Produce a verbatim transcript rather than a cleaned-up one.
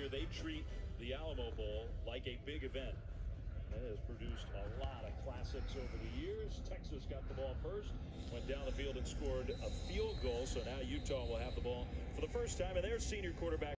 year, they treat the Alamo Bowl like a big event. That has produced a lot of classics over the years. Texas got the ball first, went down the field and scored a field goal. So now Utah will have the ball for the first time, and their senior quarterback